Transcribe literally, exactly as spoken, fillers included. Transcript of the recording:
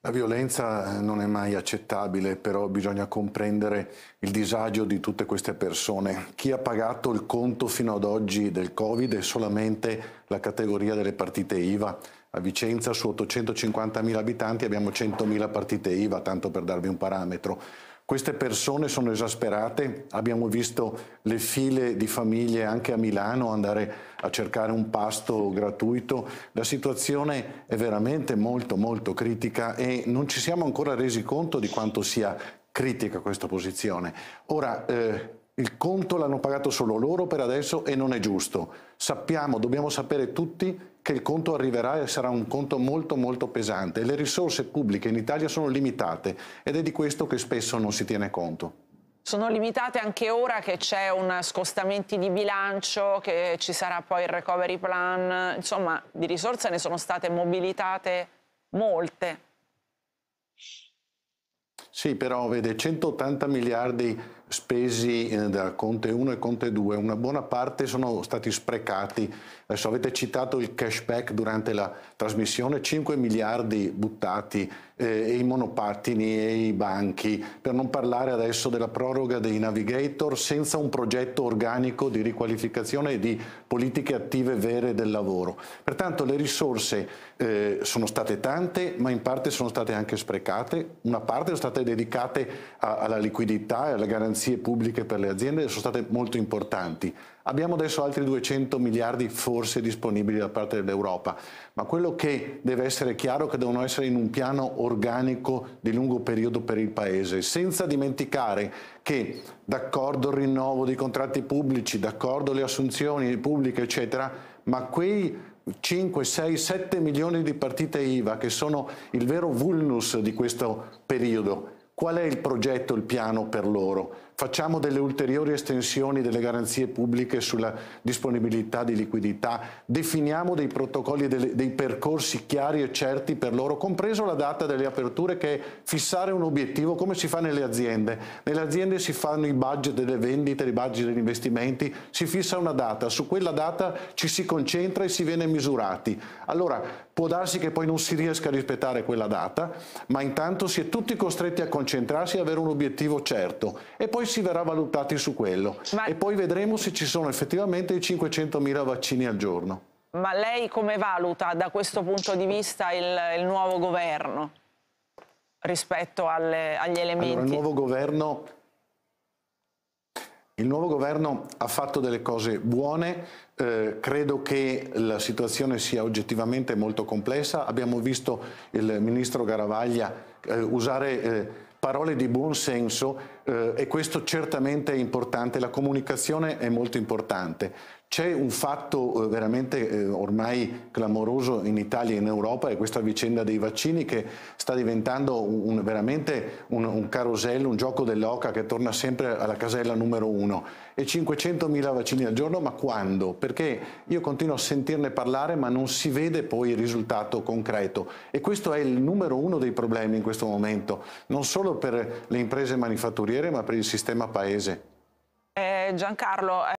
La violenza non è mai accettabile, però bisogna comprendere il disagio di tutte queste persone. Chi ha pagato il conto fino ad oggi del Covid è solamente la categoria delle partite I V A. A Vicenza su ottocentocinquantamila abitanti abbiamo centomila partite I V A, tanto per darvi un parametro. Queste persone sono esasperate, abbiamo visto le file di famiglie anche a Milano andare a cercare un pasto gratuito. La situazione è veramente molto molto critica e non ci siamo ancora resi conto di quanto sia critica questa posizione. Ora, eh, il conto l'hanno pagato solo loro per adesso e non è giusto. Sappiamo, dobbiamo sapere tutti che il conto arriverà e sarà un conto molto molto pesante. Le risorse pubbliche in Italia sono limitate ed è di questo che spesso non si tiene conto. Sono limitate anche ora che c'è un scostamenti di bilancio, che ci sarà poi il recovery plan, insomma di risorse ne sono state mobilitate molte. Sì, però vede centottanta miliardi spesi eh, da Conte uno e Conte due, una buona parte sono stati sprecati. Adesso avete citato il cashback durante la trasmissione, cinque miliardi buttati, eh, e i monopattini e i banchi, per non parlare adesso della proroga dei navigator senza un progetto organico di riqualificazione e di politiche attive vere del lavoro. Pertanto le risorse eh, sono state tante, ma in parte sono state anche sprecate, una parte sono state dedicate a, alla liquidità e alle garanzie pubbliche per le aziende, sono state molto importanti. Abbiamo adesso altri duecento miliardi forse disponibili da parte dell'Europa, ma quello che deve essere chiaro è che devono essere in un piano organico di lungo periodo per il Paese, senza dimenticare che d'accordo il rinnovo dei contratti pubblici, d'accordo le assunzioni pubbliche eccetera, ma quei cinque, sei, sette milioni di partite I V A che sono il vero vulnus di questo periodo, qual è il progetto, il piano per loro? Facciamo delle ulteriori estensioni delle garanzie pubbliche sulla disponibilità di liquidità, definiamo dei protocolli, dei, dei percorsi chiari e certi per loro, compreso la data delle aperture, che è fissare un obiettivo come si fa nelle aziende. Nelle aziende si fanno i budget delle vendite, i budget degli investimenti, si fissa una data, su quella data ci si concentra e si viene misurati. Allora può darsi che poi non si riesca a rispettare quella data, ma intanto si è tutti costretti a concentrarsi e avere un obiettivo certo e poi si verrà valutati su quello. Ma... e poi vedremo se ci sono effettivamente i cinquecentomila vaccini al giorno. Ma lei come valuta da questo punto di vista il, il nuovo governo rispetto alle, agli elementi? Allora, il nuovo governo... Il nuovo governo ha fatto delle cose buone, eh, credo che la situazione sia oggettivamente molto complessa. Abbiamo visto il ministro Garavaglia eh, usare eh, parole di buon senso eh, e questo certamente è importante, la comunicazione è molto importante. C'è un fatto eh, veramente eh, ormai clamoroso in Italia e in Europa, è questa vicenda dei vaccini che sta diventando un, veramente un, un carosello, un gioco dell'oca che torna sempre alla casella numero uno. E cinquecentomila vaccini al giorno, ma quando? Perché io continuo a sentirne parlare ma non si vede poi il risultato concreto e questo è il numero uno dei problemi in questo momento, non solo per le imprese manifatturiere ma per il sistema paese. Eh, Giancarlo,